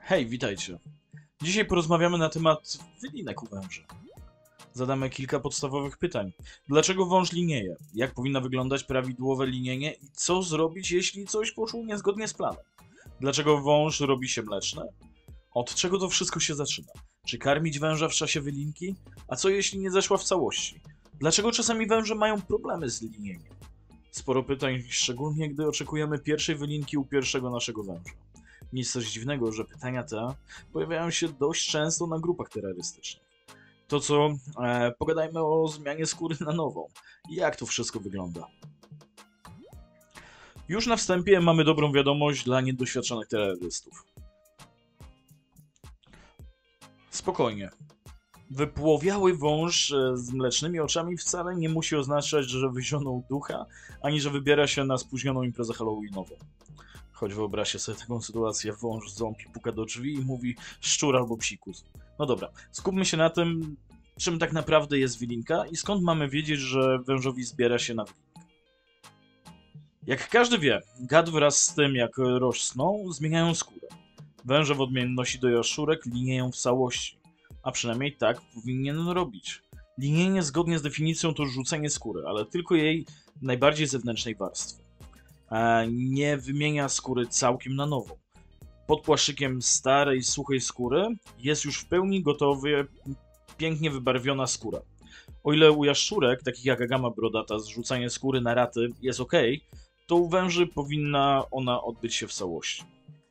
Hej, witajcie. Dzisiaj porozmawiamy na temat wylinek u węży. Zadamy kilka podstawowych pytań. Dlaczego wąż linieje? Jak powinno wyglądać prawidłowe linienie? I co zrobić, jeśli coś poszło niezgodnie z planem? Dlaczego wąż robi się mleczny? Od czego to wszystko się zaczyna? Czy karmić węża w czasie wylinki? A co jeśli nie zeszła w całości? Dlaczego czasami węże mają problemy z linieniem? Sporo pytań, szczególnie gdy oczekujemy pierwszej wylinki u pierwszego naszego węża. Nic też dziwnego, że pytania te pojawiają się dość często na grupach terrorystycznych. To co, pogadajmy o zmianie skóry na nową. Jak to wszystko wygląda? Już na wstępie mamy dobrą wiadomość dla niedoświadczonych terrorystów. Spokojnie. Wypłowiały wąż z mlecznymi oczami wcale nie musi oznaczać, że wyzionął ducha, ani że wybiera się na spóźnioną imprezę halloweenową. Choć wyobraźcie sobie taką sytuację, wąż ząb i puka do drzwi i mówi szczur albo psikus. No dobra, skupmy się na tym, czym tak naprawdę jest wylinka i skąd mamy wiedzieć, że wężowi zbiera się na wylinkę. Jak każdy wie, gad wraz z tym jak rosną, zmieniają skórę. Węże w odmienności do jaszczurek linieją w całości, a przynajmniej tak powinien robić. Linienie zgodnie z definicją to rzucenie skóry, ale tylko jej najbardziej zewnętrznej warstwy. Nie wymienia skóry całkiem na nową. Pod płaszczykiem starej, suchej skóry jest już w pełni gotowy, pięknie wybarwiona skóra. O ile u jaszczurek, takich jak agama brodata, zrzucanie skóry na raty jest ok, to u węży powinna ona odbyć się w całości.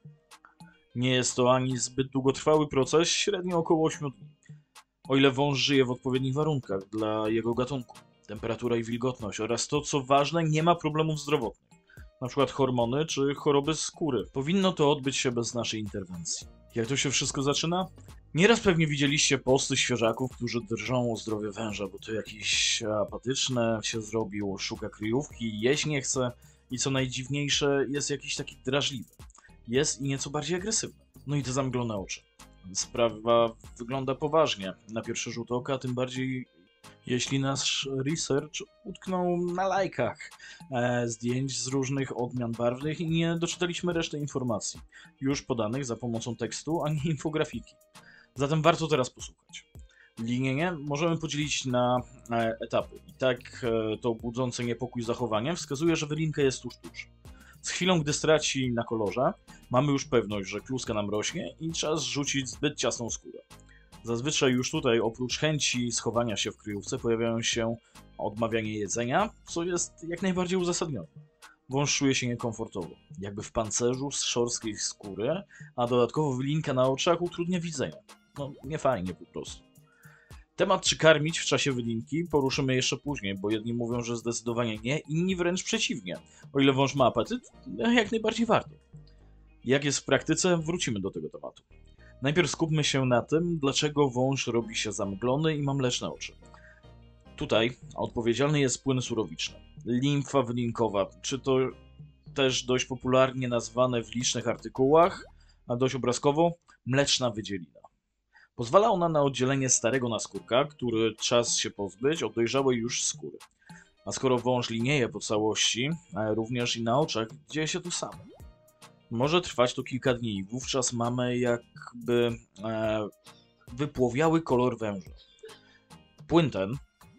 Nie jest to ani zbyt długotrwały proces, średnio około 8 dni. O ile wąż żyje w odpowiednich warunkach dla jego gatunku, temperatura i wilgotność oraz to, co ważne, nie ma problemów zdrowotnych. Na przykład hormony czy choroby skóry. Powinno to odbyć się bez naszej interwencji. Jak to się wszystko zaczyna? Nieraz pewnie widzieliście posty świeżaków, którzy drżą o zdrowie węża, bo to jakieś apatyczne się zrobił, szuka kryjówki, jeść nie chce i co najdziwniejsze jest jakiś taki drażliwy. Jest i nieco bardziej agresywny. No i te zamglone oczy. Sprawa wygląda poważnie na pierwszy rzut oka, tym bardziej jeśli nasz research utknął na lajkach zdjęć z różnych odmian barwnych i nie doczytaliśmy reszty informacji, już podanych za pomocą tekstu, ani infografiki. Zatem warto teraz posłuchać. Linienie możemy podzielić na etapy. I tak to budzące niepokój zachowanie wskazuje, że wylinka jest tuż. Z chwilą, gdy straci na kolorze, mamy już pewność, że kluska nam rośnie i czas rzucić zbyt ciasną skórę. Zazwyczaj już tutaj, oprócz chęci schowania się w kryjówce, pojawiają się odmawianie jedzenia, co jest jak najbardziej uzasadnione. Wąż czuje się niekomfortowo, jakby w pancerzu z szorstkiej skóry, a dodatkowo wylinka na oczach utrudnia widzenie. No, nie fajnie po prostu. Temat czy karmić w czasie wylinki poruszymy jeszcze później, bo jedni mówią, że zdecydowanie nie, inni wręcz przeciwnie. O ile wąż ma apetyt, jak najbardziej warto. Jak jest w praktyce, wrócimy do tego tematu. Najpierw skupmy się na tym, dlaczego wąż robi się zamglony i ma mleczne oczy. Tutaj odpowiedzialny jest płyn surowiczny, limfa wylinkowa, czy to też dość popularnie nazwane w licznych artykułach, a dość obrazkowo, mleczna wydzielina. Pozwala ona na oddzielenie starego naskórka, który czas się pozbyć od dojrzałej już skóry. A skoro wąż linieje po całości, również i na oczach, dzieje się to samo. Może trwać to kilka dni i wówczas mamy jakby wypłowiały kolor węża. Płyn ten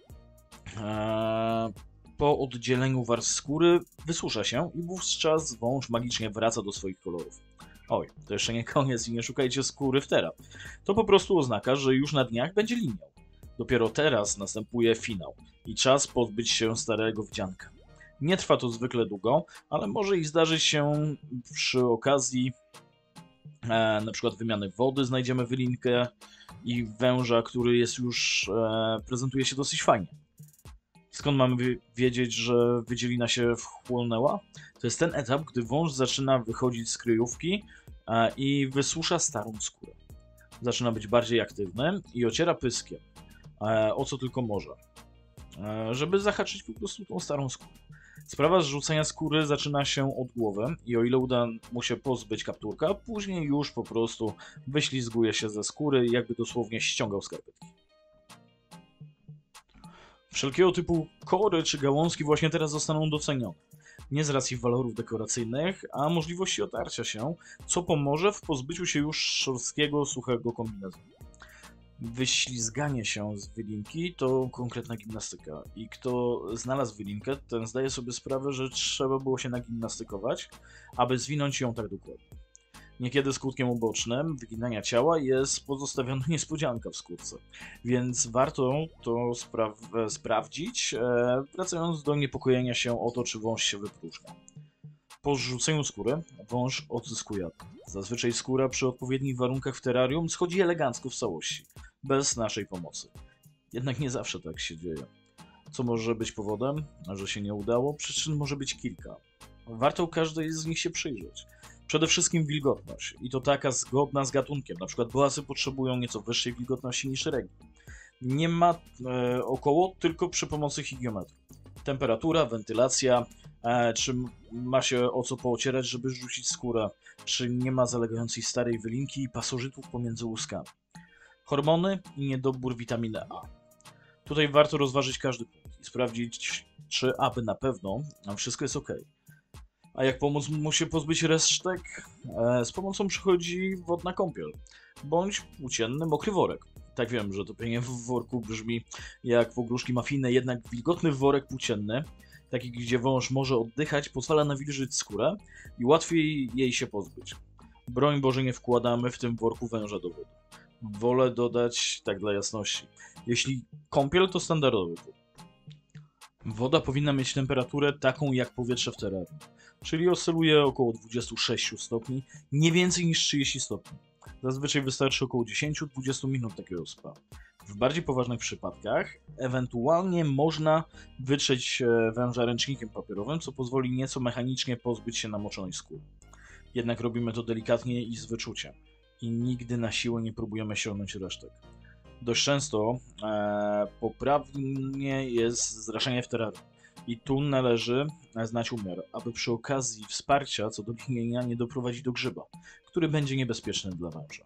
po oddzieleniu warstw skóry wysusza się i wówczas wąż magicznie wraca do swoich kolorów. Oj, to jeszcze nie koniec i nie szukajcie skóry w teraz. To po prostu oznaka, że już na dniach będzie liniał. Dopiero teraz następuje finał i czas pozbyć się starego wdzianka. Nie trwa to zwykle długo, ale może i zdarzyć się przy okazji na przykład wymiany wody, znajdziemy wylinkę i węża, który jest już prezentuje się dosyć fajnie. Skąd mamy wiedzieć, że wydzielina się wchłonęła? To jest ten etap, gdy wąż zaczyna wychodzić z kryjówki i wysusza starą skórę. Zaczyna być bardziej aktywny i ociera pyskiem, o co tylko może, żeby zahaczyć po prostu tą starą skórę. Sprawa zrzucenia skóry zaczyna się od głowy i o ile uda mu się pozbyć kapturka, później już po prostu wyślizguje się ze skóry, jakby dosłownie ściągał skarpetki. Wszelkiego typu kory czy gałązki właśnie teraz zostaną docenione. Nie z racji walorów dekoracyjnych, a możliwości otarcia się, co pomoże w pozbyciu się już szorstkiego, suchego kombinezonu. Wyślizganie się z wylinki to konkretna gimnastyka i kto znalazł wylinkę, ten zdaje sobie sprawę, że trzeba było się nagimnastykować, aby zwinąć ją tak dokładnie. Niekiedy skutkiem ubocznym wyginania ciała jest pozostawiona niespodzianka w skórce, więc warto to sprawdzić, wracając do niepokojenia się o to, czy wąż się wypróżnia. Po zrzuceniu skóry wąż odzyskuje apet. Zazwyczaj skóra przy odpowiednich warunkach w terrarium schodzi elegancko w całości, bez naszej pomocy. Jednak nie zawsze tak się dzieje. Co może być powodem, że się nie udało? Przyczyn może być kilka. Warto każdej z nich się przyjrzeć. Przede wszystkim wilgotność i to taka zgodna z gatunkiem. Na przykład boasy potrzebują nieco wyższej wilgotności niż regi. Nie ma około, tylko przy pomocy higiometru. Temperatura, wentylacja, czy ma się o co poocierać, żeby rzucić skórę, czy nie ma zalegającej starej wylinki i pasożytów pomiędzy łuskami. Hormony i niedobór witaminy A. Tutaj warto rozważyć każdy punkt i sprawdzić, czy aby na pewno wszystko jest ok. A jak pomóc mu się pozbyć resztek? Z pomocą przychodzi wodna kąpiel, bądź płócienny mokry worek. Tak, wiem, że topienie w worku brzmi jak pogróżki mafijne, jednak wilgotny worek płócienny, taki gdzie wąż może oddychać, pozwala nawilżyć skórę i łatwiej jej się pozbyć. Broń Boże, nie wkładamy w tym worku węża do wody. Wolę dodać, tak dla jasności, jeśli kąpiel, to standardowy wód. Woda powinna mieć temperaturę taką jak powietrze w terrarium, czyli oscyluje około 26 stopni, nie więcej niż 30 stopni. Zazwyczaj wystarczy około 10-20 minut takiego spa. W bardziej poważnych przypadkach ewentualnie można wytrzeć węża ręcznikiem papierowym, co pozwoli nieco mechanicznie pozbyć się namoczonej skóry. Jednak robimy to delikatnie i z wyczuciem i nigdy na siłę nie próbujemy ściągnąć resztek. Dość często poprawnie jest zraszenie w terrarium i tu należy znać umiar, aby przy okazji wsparcia co do gnienia nie doprowadzić do grzyba, który będzie niebezpieczny dla węża.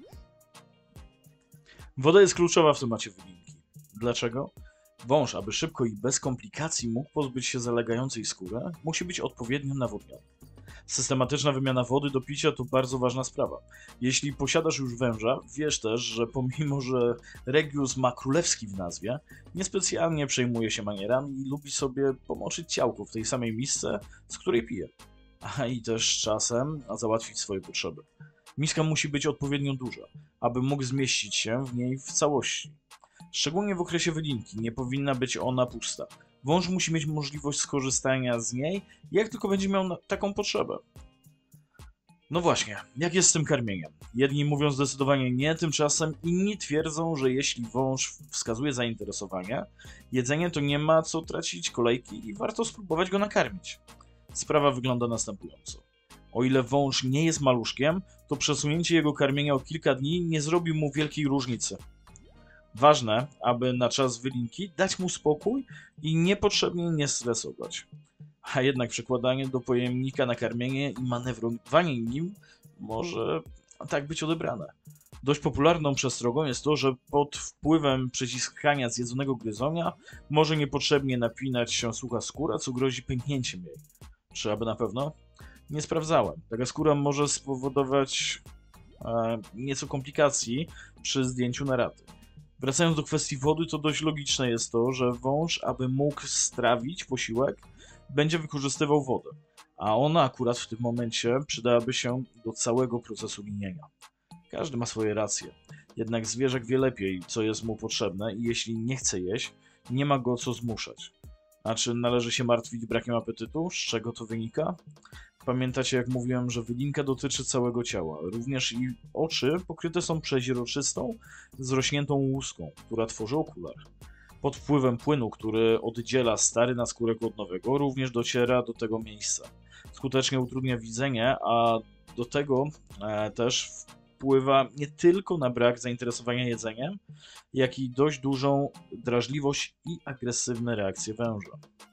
Woda jest kluczowa w temacie wylinki. Dlaczego? Wąż, aby szybko i bez komplikacji mógł pozbyć się zalegającej skóry, musi być odpowiednio nawodniony. Systematyczna wymiana wody do picia to bardzo ważna sprawa. Jeśli posiadasz już węża, wiesz też, że pomimo, że Regius ma królewski w nazwie, niespecjalnie przejmuje się manierami i lubi sobie pomoczyć ciałko w tej samej misce, z której pije. A i też czasem załatwić swoje potrzeby. Miska musi być odpowiednio duża, aby mógł zmieścić się w niej w całości. Szczególnie w okresie wylinki nie powinna być ona pusta. Wąż musi mieć możliwość skorzystania z niej, jak tylko będzie miał taką potrzebę. No właśnie, jak jest z tym karmieniem? Jedni mówią zdecydowanie nie, tymczasem inni twierdzą, że jeśli wąż wskazuje zainteresowanie, jedzenie to nie ma co tracić kolejki i warto spróbować go nakarmić. Sprawa wygląda następująco. O ile wąż nie jest maluszkiem, to przesunięcie jego karmienia o kilka dni nie zrobi mu wielkiej różnicy. Ważne, aby na czas wylinki dać mu spokój i niepotrzebnie nie stresować. A jednak przekładanie do pojemnika nakarmienie i manewrowanie nim może tak być odebrane. Dość popularną przestrogą jest to, że pod wpływem przyciskania zjedzonego gryzonia może niepotrzebnie napinać się sucha skóra, co grozi pęknięciem jej. Czy aby na pewno? Nie sprawdzałem. Taka skóra może spowodować nieco komplikacji przy zdjęciu naraty. Wracając do kwestii wody, to dość logiczne jest to, że wąż, aby mógł strawić posiłek, będzie wykorzystywał wodę, a ona akurat w tym momencie przydałaby się do całego procesu linienia. Każdy ma swoje racje, jednak zwierzak wie lepiej, co jest mu potrzebne i jeśli nie chce jeść, nie ma go co zmuszać. A czy należy się martwić brakiem apetytu? Z czego to wynika? Pamiętacie, jak mówiłem, że wylinka dotyczy całego ciała. Również i oczy pokryte są przeźroczystą, zrośniętą łuską, która tworzy okular. Pod wpływem płynu, który oddziela stary naskórek od nowego, również dociera do tego miejsca. Skutecznie utrudnia widzenie, a do tego też wpływa nie tylko na brak zainteresowania jedzeniem, jak i dość dużą drażliwość i agresywne reakcje węża.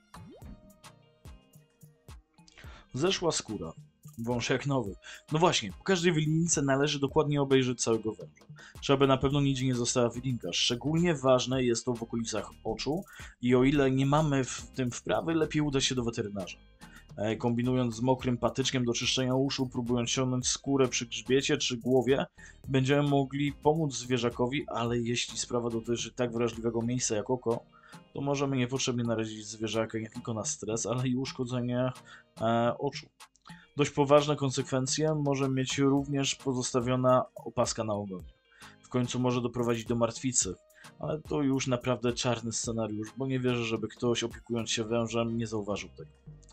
Zeszła skóra. Wąż jak nowy. No właśnie, po każdej wylince należy dokładnie obejrzeć całego węża. Żeby na pewno nigdzie nie została wylinka. Szczególnie ważne jest to w okolicach oczu i o ile nie mamy w tym wprawy, lepiej udać się do weterynarza. kombinując z mokrym patyczkiem do czyszczenia uszu, próbując ciągnąć skórę przy grzbiecie czy głowie, będziemy mogli pomóc zwierzakowi, ale jeśli sprawa dotyczy tak wrażliwego miejsca jak oko, to możemy niepotrzebnie narazić zwierzaka nie tylko na stres, ale i uszkodzenie oczu. Dość poważne konsekwencje może mieć również pozostawiona opaska na ogonie. W końcu może doprowadzić do martwicy, ale to już naprawdę czarny scenariusz, bo nie wierzę, żeby ktoś opiekując się wężem nie zauważył tego.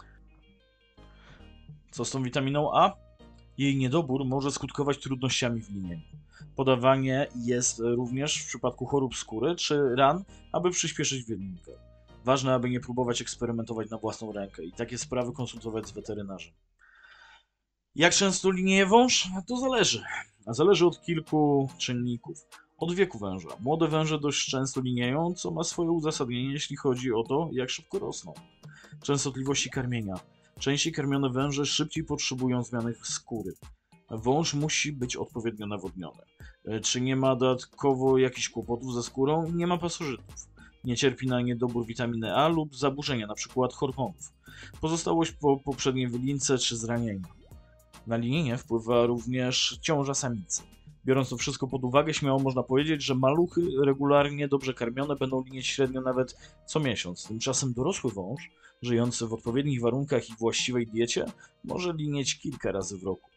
Co z tą witaminą A? Jej niedobór może skutkować trudnościami w linieniu. Podawanie jest również w przypadku chorób skóry czy ran, aby przyspieszyć wylinkę. Ważne, aby nie próbować eksperymentować na własną rękę i takie sprawy konsultować z weterynarzem. Jak często linieje wąż? To zależy. Zależy od kilku czynników. Od wieku węża. Młode węże dość często linieją, co ma swoje uzasadnienie, jeśli chodzi o to, jak szybko rosną. Częstotliwości karmienia. Częściej karmione węże szybciej potrzebują zmiany skóry. Wąż musi być odpowiednio nawodniony. Czy nie ma dodatkowo jakichś kłopotów ze skórą? Nie ma pasożytów. Nie cierpi na niedobór witaminy A lub zaburzenia, np. hormonów. Pozostałość po poprzedniej wylince czy zranieniu. Na linienie wpływa również ciąża samicy. Biorąc to wszystko pod uwagę, śmiało można powiedzieć, że maluchy regularnie dobrze karmione będą linieć średnio nawet co miesiąc. Tymczasem dorosły wąż, żyjący w odpowiednich warunkach i właściwej diecie, może linieć kilka razy w roku.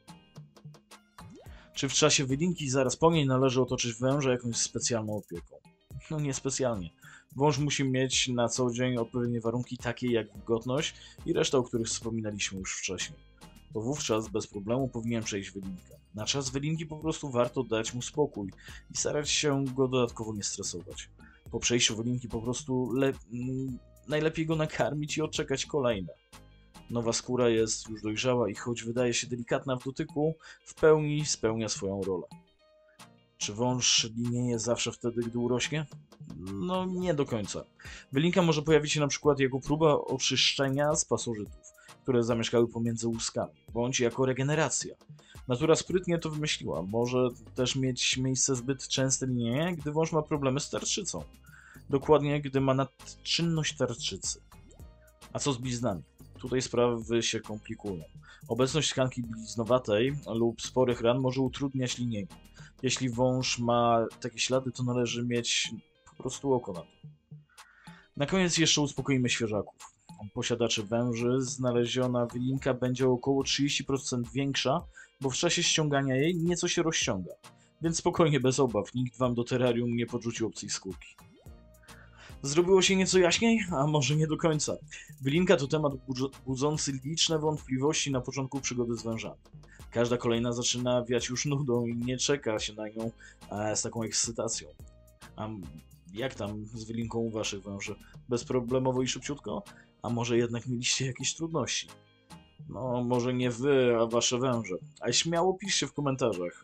Czy w czasie wylinki zaraz po niej należy otoczyć węża jakąś specjalną opieką? No niespecjalnie. Wąż musi mieć na co dzień odpowiednie warunki takie jak wilgotność i reszta, o których wspominaliśmy już wcześniej. To wówczas bez problemu powinien przejść wylinkę. Na czas wylinki po prostu warto dać mu spokój i starać się go dodatkowo nie stresować. Po przejściu wylinki po prostu najlepiej go nakarmić i odczekać kolejne. Nowa skóra jest już dojrzała i choć wydaje się delikatna w dotyku, w pełni spełnia swoją rolę. Czy wąż linieje zawsze wtedy, gdy urośnie? No nie do końca. Wylinka może pojawić się na przykład jako próba oczyszczenia z pasożytów, które zamieszkały pomiędzy łuskami, bądź jako regeneracja. Natura sprytnie to wymyśliła. Może też mieć miejsce zbyt częste linienie, gdy wąż ma problemy z tarczycą. Dokładnie, gdy ma nadczynność tarczycy. A co z bliznami? Tutaj sprawy się komplikują. Obecność tkanki bliznowatej lub sporych ran może utrudniać linienie. Jeśli wąż ma takie ślady, to należy mieć po prostu oko na to. Na koniec jeszcze uspokoimy świeżaków. Posiadaczy węży znaleziona wylinka będzie około 30% większa, bo w czasie ściągania jej nieco się rozciąga. Więc spokojnie, bez obaw, nikt wam do terrarium nie podrzucił obcej skórki. Zrobiło się nieco jaśniej? A może nie do końca. Wylinka to temat budzący liczne wątpliwości na początku przygody z wężami. Każda kolejna zaczyna wiać już nudą i nie czeka się na nią z taką ekscytacją. A jak tam z wylinką u waszych węży? Bezproblemowo i szybciutko? A może jednak mieliście jakieś trudności? No, może nie wy, a wasze węże. A śmiało piszcie w komentarzach.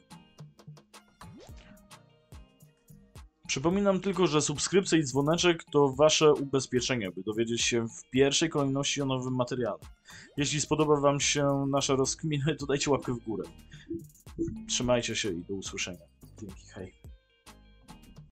Przypominam tylko, że subskrypcja i dzwoneczek to wasze ubezpieczenie, by dowiedzieć się w pierwszej kolejności o nowym materiale. Jeśli spodoba wam się nasza rozkmina, to dajcie łapkę w górę. Trzymajcie się i do usłyszenia. Dzięki, hej.